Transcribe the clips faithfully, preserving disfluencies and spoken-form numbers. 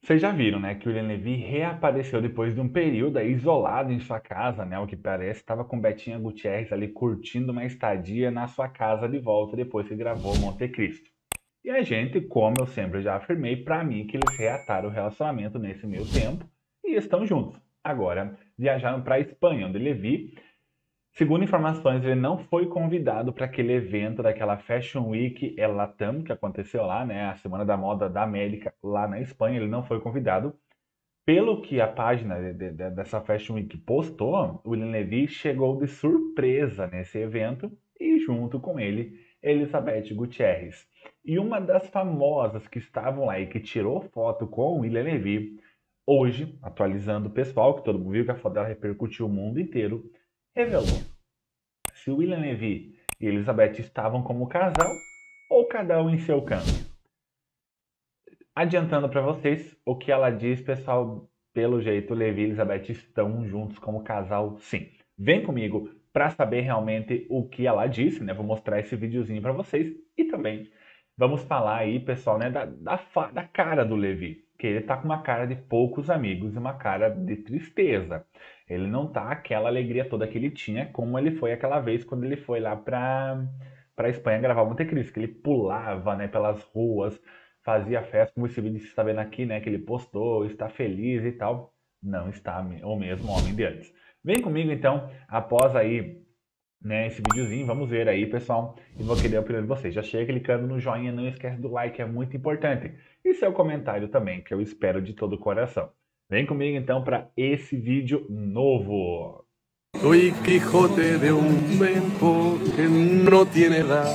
Vocês já viram, né, que o William Levy reapareceu depois de um período aí isolado em sua casa, né? O que parece estava com Betinha Gutierrez ali curtindo uma estadia na sua casa de volta depois que gravou Monte Cristo. E a gente, como eu sempre já afirmei, para mim que eles reataram o relacionamento nesse meio tempo e estão juntos. Agora, viajaram para a Espanha, onde Levi, segundo informações, ele não foi convidado para aquele evento daquela Fashion Week El Latam que aconteceu lá, né, a Semana da Moda da América lá na Espanha. Ele não foi convidado. Pelo que a página de- de- dessa Fashion Week postou, o William Levy chegou de surpresa nesse evento e junto com ele, Elizabeth Gutierrez. E uma das famosas que estavam lá e que tirou foto com o William Levy, hoje, atualizando o pessoal, que todo mundo viu que a foto dela repercutiu o mundo inteiro, revelou se o William Levy e Elizabeth estavam como casal ou cada um em seu canto. Adiantando para vocês o que ela diz, pessoal, pelo jeito, Levi e Elizabeth estão juntos como casal, sim. Vem comigo para saber realmente o que ela disse, né? Vou mostrar esse videozinho para vocês e também vamos falar aí, pessoal, né, da, da, da cara do Levi, que ele tá com uma cara de poucos amigos e uma cara de tristeza. Ele não tá aquela alegria toda que ele tinha, como ele foi aquela vez quando ele foi lá para para Espanha gravar Monte Cristo, que ele pulava, né, pelas ruas, fazia festa, como esse vídeo que você está vendo aqui, né? Que ele postou, está feliz e tal. Não está o mesmo homem de antes. Vem comigo então, após aí, né, esse videozinho, vamos ver aí, pessoal, e vou querer a opinião de vocês. Já chega clicando no joinha, não esquece do like, é muito importante. E seu comentário também, que eu espero de todo o coração. Vem comigo então para esse vídeo novo. Soy Quijote de un cuento que no tiene edad.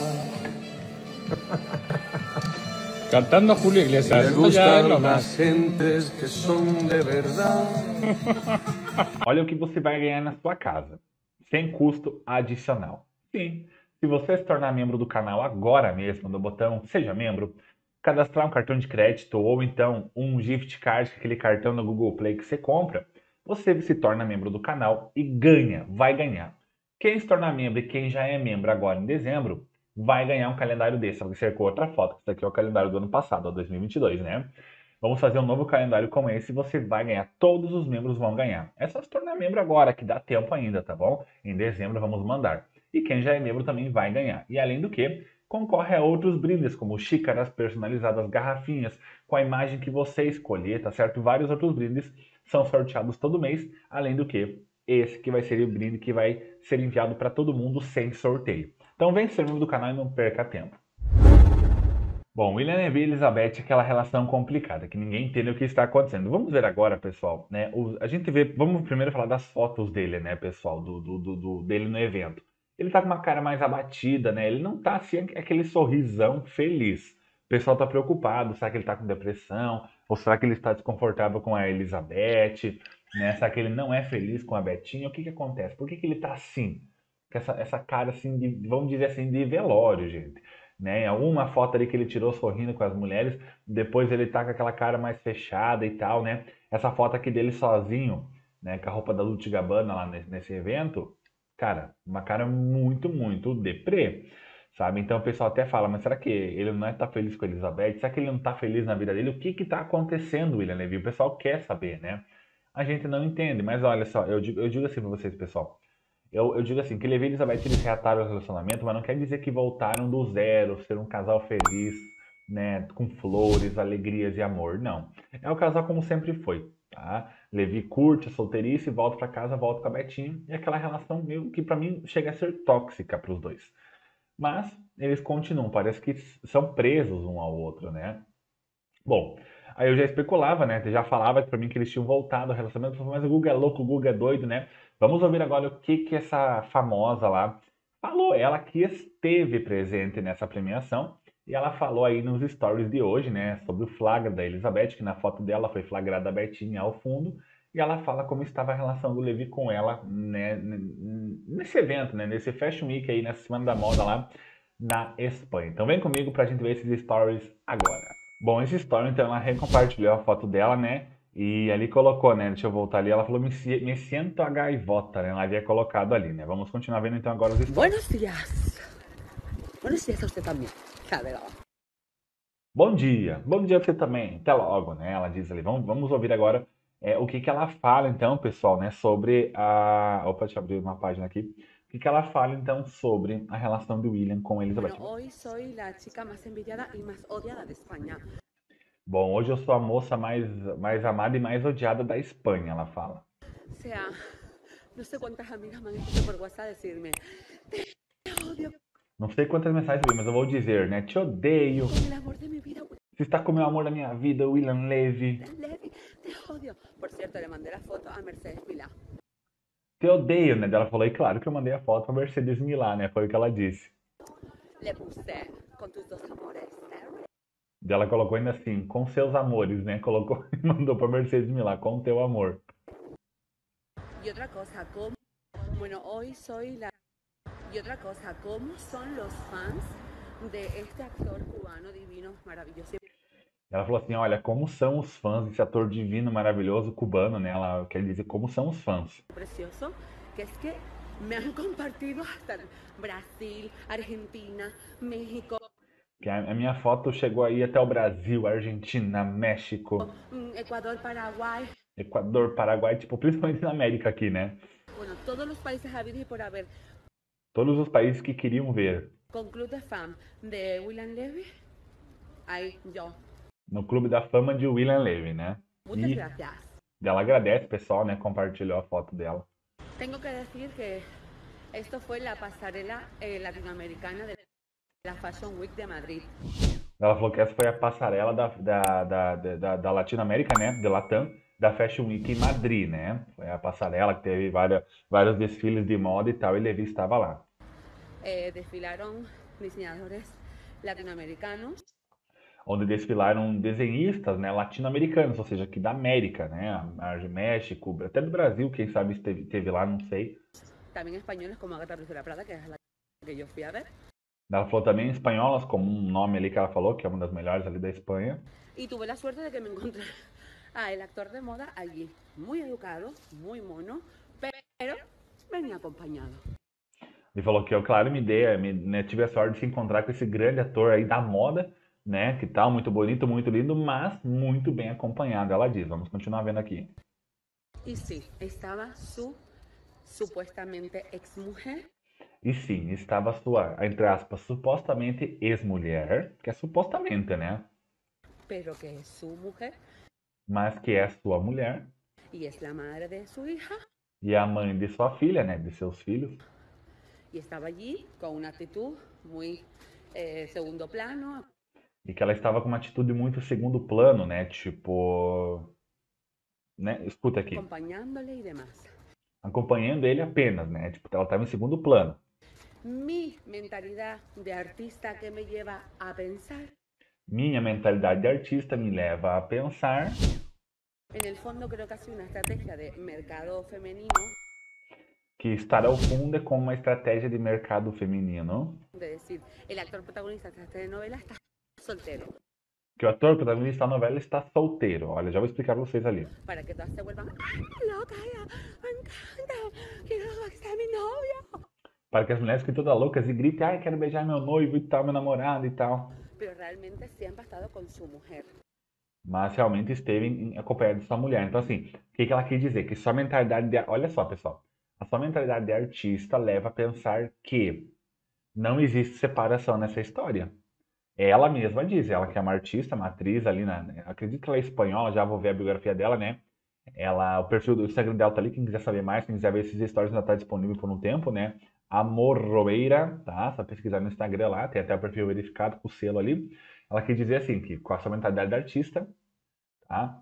Cantando Julio Iglesias. Me Esto ya es gustan lo las más. gentes que son de verdad. Olha o que você vai ganhar na sua casa, sem custo adicional. Sim, se você se tornar membro do canal agora mesmo, no botão Seja Membro, cadastrar um cartão de crédito ou então um gift card, aquele cartão no Google Play que você compra, você se torna membro do canal e ganha, vai ganhar. Quem se tornar membro e quem já é membro agora em dezembro, vai ganhar um calendário desse. Vai ser com outra foto, esse daqui é o calendário do ano passado, ó, dois mil e vinte e dois, né? Vamos fazer um novo calendário como esse e você vai ganhar. Todos os membros vão ganhar. É só se tornar membro agora, que dá tempo ainda, tá bom? Em dezembro vamos mandar. E quem já é membro também vai ganhar. E além do que, concorre a outros brindes, como xícaras personalizadas, garrafinhas, com a imagem que você escolher, tá certo? Vários outros brindes são sorteados todo mês, além do que esse que vai ser o brinde que vai ser enviado para todo mundo sem sorteio. Então vem ser membro do canal e não perca tempo. Bom, William Levy e Elizabeth, aquela relação complicada, que ninguém entende o que está acontecendo. Vamos ver agora, pessoal, né? O, a gente vê, vamos primeiro falar das fotos dele, né, pessoal, do, do, do, do- dele no evento. Ele tá com uma cara mais abatida, né? Ele não tá assim, aquele sorrisão feliz. O pessoal tá preocupado, será que ele tá com depressão? Ou será que ele está desconfortável com a Elizabeth? Né? Será que ele não é feliz com a Betinha? O que que acontece? Por que que ele tá assim? Com essa, essa cara assim, de, vamos dizer assim, de velório, gente, né? Em alguma foto ali que ele tirou sorrindo com as mulheres, depois ele tá com aquela cara mais fechada e tal, né? Essa foto aqui dele sozinho, né, com a roupa da Dolce Gabbana lá nesse, nesse evento, cara, uma cara muito, muito deprê, sabe? Então o pessoal até fala, mas será que ele não está feliz com a Elizabeth? Será que ele não está feliz na vida dele? O que que tá acontecendo, William Levy? O pessoal quer saber, né? A gente não entende, mas olha só, eu digo, eu digo assim pra vocês, pessoal. Eu, eu digo assim, que Levi e Elizabeth eles reataram o relacionamento, mas não quer dizer que voltaram do zero, ser um casal feliz, né, com flores, alegrias e amor. Não. É o casal como sempre foi, tá? Levi curte a solteirice, volta pra casa, volta com a Betinha, e aquela relação meio que pra mim chega a ser tóxica pros dois. Mas eles continuam, parece que são presos um ao outro, né? Bom, aí eu já especulava, né? Já falava pra mim que eles tinham voltado ao relacionamento. Eu falei, mas o Guga é louco, o Guga é doido, né? Vamos ouvir agora o que que essa famosa lá falou. Ela que esteve presente nessa premiação. E ela falou aí nos stories de hoje, né? Sobre o flagra da Elizabeth, que na foto dela foi flagrada a Betinha ao fundo. E ela fala como estava a relação do Levi com ela, né? Nesse evento, né? Nesse Fashion Week aí, nessa Semana da Moda lá na Espanha. Então vem comigo pra gente ver esses stories agora. Bom, esse story, então, ela recompartilhou a foto dela, né? E ali colocou, né? Deixa eu voltar ali. Ela falou, me, si- me siento a gaivota, né? Ela havia colocado ali, né? Vamos continuar vendo, então, agora os stories. Buenos días. Buenos días a usted también. Ya verá. Bom dia, bom dia pra você também. Até logo, né? Ela diz ali. Vamos, vamos ouvir agora é, o que que ela fala, então, pessoal, né? Sobre a. Opa, deixa eu abrir uma página aqui. O que que ela fala, então, sobre a relação de William com Bueno, Elizabeth. hoy soy la chica más envidiada y más odiada de España. Bom, hoje eu sou a moça mais, mais amada e mais odiada da Espanha, ela fala. O sea, no sé cuántas amigas me han escrito por WhatsApp decirme, te odio Não sei quantas mensagens vi, mas eu vou dizer, né? Te odeio. con el amor de mi vida, Você está com o meu amor da minha vida, William Levy. William Levy, te odio. Por cierto, le mandé la foto a Mercedes Milá. Te odeio, né? Ela falou, e claro que eu mandei a foto pra Mercedes Milá, né? Foi o que ela disse. Le puse con tus dos amores. Ela colocou ainda assim, com seus amores, né? Colocou e mandou pra Mercedes Milá, com teu amor. Y otra cosa, ¿cómo? Bueno, hoy soy la... Y otra cosa, ¿cómo son los fans de este actor cubano divino, maravilloso? Ela falou assim, olha, como são os fãs desse ator divino, maravilhoso, cubano, né? Ela quer dizer como são os fãs. Precioso, que es que me han compartido hasta Brasil, Argentina, México, Que a a minha foto chegou aí até o Brasil, Argentina, México, mm, Ecuador, Paraguay, Equador, Paraguai, tipo, principalmente na América aqui, né? bueno, todos los países habidos y por haber, Todos os países que queriam ver. con club de fan de William Levy, ahí yo. No Clube da Fama de William Levy, né? Muchas E gracias. ela agradece, pessoal, né? Compartilhou a foto dela. Tengo que decir que esto fue la pasarela eh, latinoamericana de la Fashion Week de Madrid. Ela falou que essa foi a passarela da, da, da, da, da Latinoamérica, né? De Latam, da Fashion Week em Madrid, né? Foi a passarela que teve várias, vários desfiles de moda e tal, e Levi estava lá. Eh, desfilaron diseñadores latinoamericanos, Onde desfilaram desenhistas, né, latino-americanos, ou seja, aqui da América, né? A- a- México, até do Brasil, quem sabe esteve, esteve lá, não sei. también españoles como Agatha Ruiz de la Prada, que es la que yo fui a ver. Ela falou também espanholas, como um nome ali que ela falou, que é uma das melhores ali da Espanha. Y tuve la suerte de que me encontré a el actor de moda allí, muy educado, muy mono, pero venía acompañado. Ele falou que eu, claro, me dei, me, né, tive a sorte de se encontrar com esse grande ator aí da moda, né? Que tal, muito bonito, muito lindo, mas muito bem acompanhado, ela diz. Vamos continuar vendo aqui. Y sí, estaba su supuestamente exmujer, E sim, estava sua, entre aspas, supostamente ex-mulher, que é supostamente, né? pero que es su mujer Mas que é sua mulher y es la madre de su hija. e é a mãe de sua filha, né? De seus filhos. Y estaba allí con una actitud muy eh, segundo plano, E que ela estava com uma atitude muito segundo plano, né? Tipo. Né? Escuta aqui. acompañándole y demás. Acompanhando ele apenas, né? Tipo, ela estava em segundo plano. Mi mentalidad de artista que me lleva a pensar, Minha mentalidade de artista me leva a pensar en el fondo creo que ha sido una estrategia de mercado femenino, que estar ao fundo é como uma estratégia de mercado feminino. de decir, el actor protagonista de esta telenovela está soltero, Que o ator protagonista da novela está solteiro. Olha, já vou explicar pra vocês ali. para que todas se vuelvan, ¡ay, qué loca ella! ¡Me encanta! ¡Quiero que sea mi novio! Para que as mulheres fiquem todas loucas e gritem, ai, quero beijar meu noivo e tal, meu namorado e tal. Pero realmente siempre ha estado con su mujer. Mas realmente esteve em- acompanhado de sua mulher. Então, assim, o que que ela quis dizer? Que sua mentalidade de... Olha só, pessoal. A sua mentalidade de artista leva a pensar que não existe separação nessa história. Ela mesma diz, ela que é uma artista, uma atriz ali, na... acredito que ela é espanhola, já vou ver a biografia dela, né? Ela, o perfil do Instagram dela tá ali, quem quiser saber mais, quem quiser ver esses stories ainda tá disponível por um tempo, né? Amor Robeira, tá? Só pesquisar no Instagram lá, tem até o perfil verificado com o selo ali. Ela quis dizer assim, que com a sua mentalidade de artista, tá?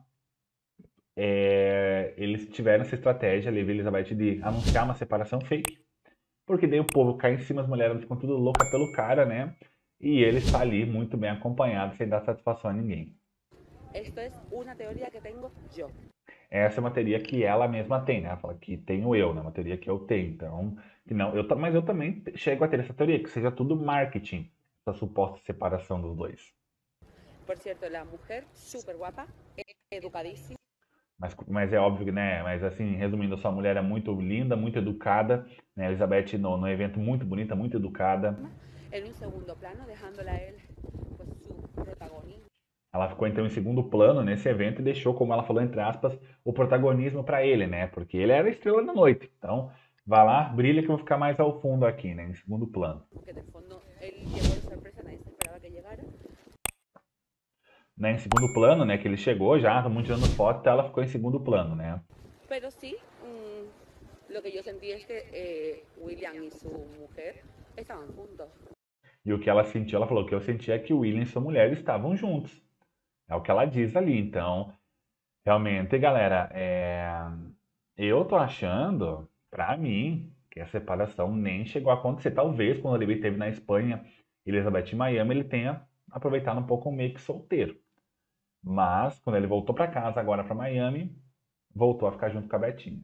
É, eles tiveram essa estratégia, Levi e Elizabeth, de anunciar uma separação fake, porque daí o povo cai em cima, as mulheres ficam tudo louca pelo cara, né? E ele está ali muito bem acompanhado, sem dar satisfação a ninguém. Esto es una teoría que tengo yo. Essa é uma teoria que ela mesma tem, né? Ela fala que tenho eu, né? Uma teoria que eu tenho. Então, que não, eu, ta- mas eu também chego a ter essa teoria, que seja tudo marketing, essa suposta separação dos dois. Por cierto, la mujer súper guapa, educadísima, Mas, mas é óbvio que, né? Mas assim, resumindo, sua mulher é muito linda, muito educada, né? Elizabeth no, no evento muito bonita, muito educada. en un segundo plano, dejándole a él pues, su protagonismo Ela ficou então em segundo plano nesse evento e deixou, como ela falou, entre aspas, o protagonismo para ele, né? Porque ele era a estrela da noite. Então, vai lá, brilha que eu vou ficar mais ao fundo aqui, né? Em segundo plano. Que de fondo él llegó de sorpresa, nadie se esperaba que llegara. Né, em segundo plano, né? Que ele chegou já, todo mundo tirando foto, então ela ficou em segundo plano, né? Pero sí, mm, lo que yo sentí es que eh, William y su mujer estaban juntos. E o que ela sentiu, ela falou que eu sentia é que o William e sua mulher estavam juntos. É o que ela diz ali. Então, realmente, galera, é... eu tô achando, pra mim, que a separação nem chegou a acontecer. Talvez, quando ele esteve na Espanha, Elizabeth em Miami, ele tenha aproveitado um pouco meio que solteiro. Mas, quando ele voltou pra casa, agora pra Miami, voltou a ficar junto com a Betinha.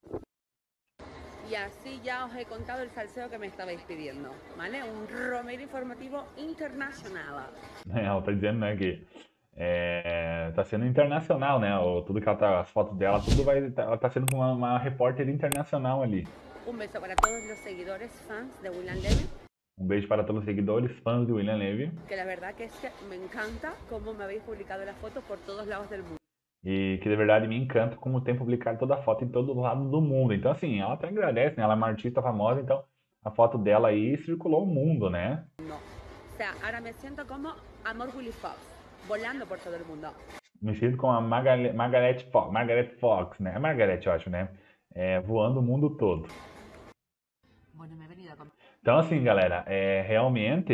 Y así ya os he contado el salseo que me estabais pidiendo, ¿vale? Un Romero informativo internacional. Ela tá dizendo, né, que é, tá sendo internacional, né? O, tudo que ela tá, as fotos dela, tudo vai. Ela tá sendo uma, uma repórter internacional ali. Un beso para todos los seguidores fans de William Levy, Um beijo para todos os seguidores, fãs de William Levy. que la verdad que es que me encanta cómo me habéis publicado las fotos por todos lados del mundo. E que de verdade me encanta como tem publicado toda a foto em todo lado do mundo. Então, assim, ela até agradece, né? Ela é uma artista famosa, então a foto dela aí circulou o mundo, né? No. O sea, ahora me siento como Amor Willy Fox, volando por todo el mundo. Me sinto com a Margaret, Margaret, Fox, Margaret Fox, né? A Margaret, eu acho, né? É, voando o mundo todo. Bueno, me he venido a comer. Então, assim, galera, é, realmente,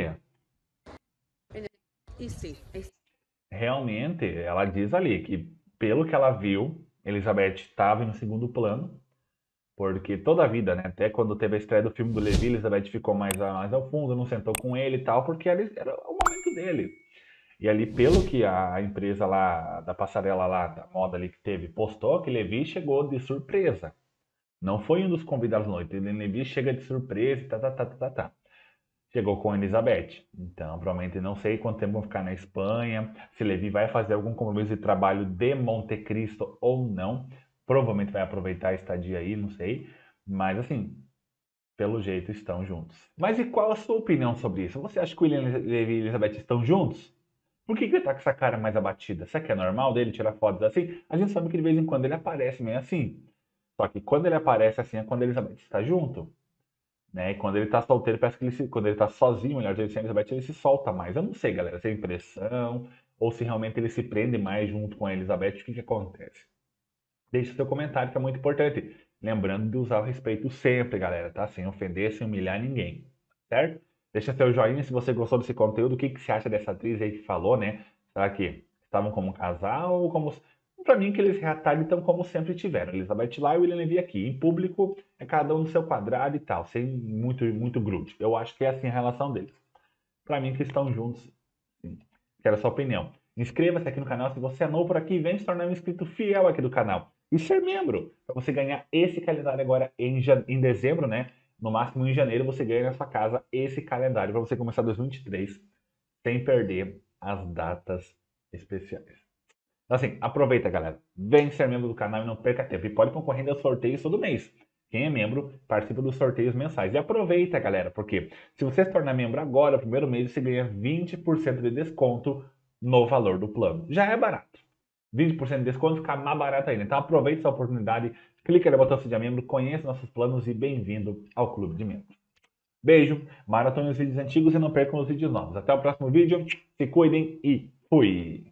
Y sí, es- realmente, ela diz ali que, pelo que ela viu, Elizabeth estava em segundo plano, porque toda a vida, né? Até quando teve a estreia do filme do Levi, Elizabeth ficou mais, a- mais ao fundo, não sentou com ele e tal, porque era, era o momento dele. E ali, pelo que a empresa lá, da passarela lá, da moda ali que teve, postou, que Levi chegou de surpresa. Não foi um dos convidados da noite. Levi chega de surpresa e tá, tá, tá, tá, tá, tá. Chegou com a Elizabeth. Então, provavelmente não sei quanto tempo vão ficar na Espanha, se Levi vai fazer algum compromisso de trabalho de Monte Cristo ou não. Provavelmente vai aproveitar a estadia aí, não sei. Mas, assim, pelo jeito estão juntos. Mas e qual a sua opinião sobre isso? Você acha que o William Levi e Elizabeth estão juntos? Por que que ele tá com essa cara mais abatida? Será que é normal dele tirar fotos assim? A gente sabe que de vez em quando ele aparece meio assim. Só que quando ele aparece assim é quando a Elizabeth está junto. Né? E quando ele tá solteiro, parece que ele se, quando ele tá sozinho, melhor dizendo, sem a Elizabeth, ele se solta mais. Eu não sei, galera, se é impressão ou se realmente ele se prende mais junto com a Elizabeth, o que que acontece? Deixe seu comentário, que é muito importante. Lembrando de usar o respeito sempre, galera, tá? Sem ofender, sem humilhar ninguém, certo? Deixa seu joinha se você gostou desse conteúdo. O que que você acha dessa atriz aí que falou, né? Será que estavam como um casal ou como... Pra mim, que eles reatalham então como sempre tiveram. Elizabeth lá e William Levy aqui. Em público, é cada um no seu quadrado e tal, sem muito, muito grude. Eu acho que é assim a relação deles. Pra mim, que estão juntos, sim. Quero a sua opinião. Inscreva-se aqui no canal se você é novo por aqui. Vem se tornar um inscrito fiel aqui do canal. E ser membro, para você ganhar esse calendário agora em, em dezembro, né? No máximo em janeiro você ganha na sua casa esse calendário para você começar dois mil e vinte e três sem perder as datas especiais. Então, assim, aproveita, galera. Vem ser membro do canal e não perca tempo. E pode concorrer aos sorteios todo mês. Quem é membro participa dos sorteios mensais. E aproveita, galera, porque se você se tornar membro agora, no primeiro mês, você ganha vinte por cento de desconto no valor do plano. Já é barato. vinte por cento de desconto fica mais barato ainda. Então aproveite essa oportunidade, clique no botão Seja Membro, conheça nossos planos e bem-vindo ao Clube de Membros. Beijo, maratone os vídeos antigos e não percam os vídeos novos. Até o próximo vídeo, se cuidem e fui!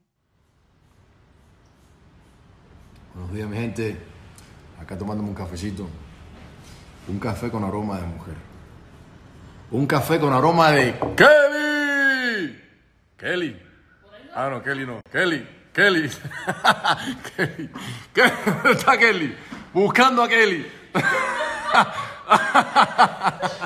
Buenos días, mi gente. Acá tomándome un cafecito. Un café con aroma de mujer. Un café con aroma de Kelly. Kelly. Ah, no, Kelly no. Kelly. Kelly. Kelly. Kelly. ¿Dónde está Kelly? Buscando a Kelly.